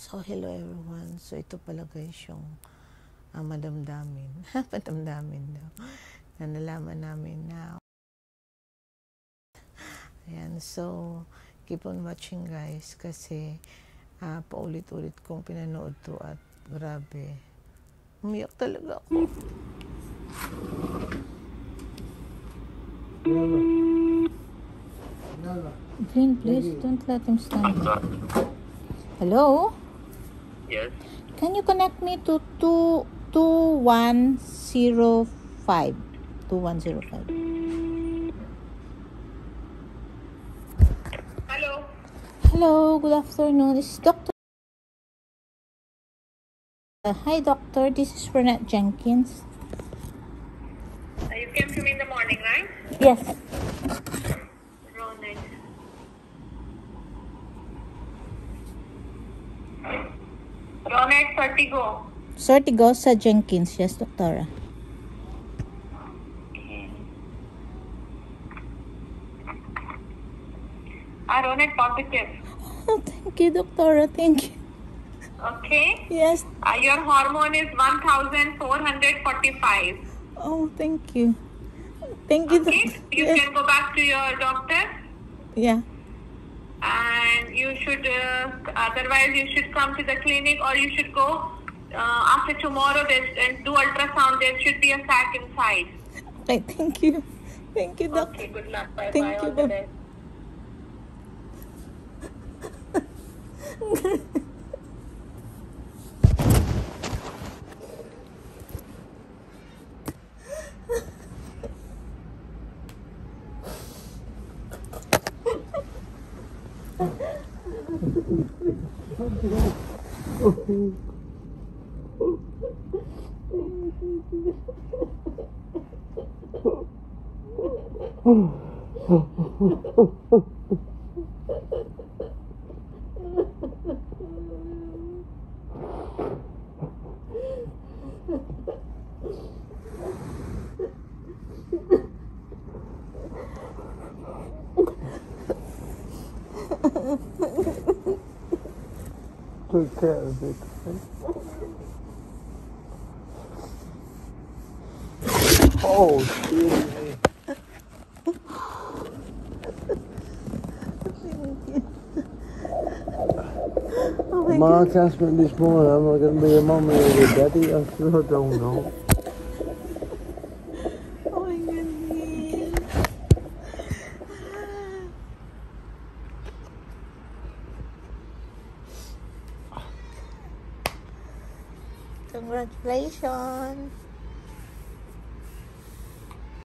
So, hello everyone. So, ito pala guys yung madamdamin. Madamdamin daw. Na nalaman namin na. Ayan. So, keep on watching guys. Kasi, paulit-ulit kong pinanood to at grabe. Umiyak talaga ako. Green, please don't let him stand. Hello? Yes. Can you connect me to 2105? 2105. Hello. Hello, good afternoon. This is Dr. Hi, Doctor. This is Renette Jenkins. You came to me in the morning, right? Yes. Ronette Vertigo. Sortigo sa Jenkins. Yes, Doctora. Okay. Ronette positive. Oh, thank you, Doctora. Thank you. Okay. Yes. Your hormone is 1445. Oh, thank you. Thank you, Okay. Doctor. You Yes. can go back to your doctor. Yeah. And you should, otherwise you should come to the clinic, or you should go after tomorrow and do ultrasound. There should be a sac inside. Okay, thank you. Thank you, Doctor. Okay, good luck. Bye-bye. Thank you. All the best. Take care of it. Oh, excuse me. Mark asked me this morning, am I going to be a mummy or a daddy? I said, I don't know. Oh my goodness. Congratulations.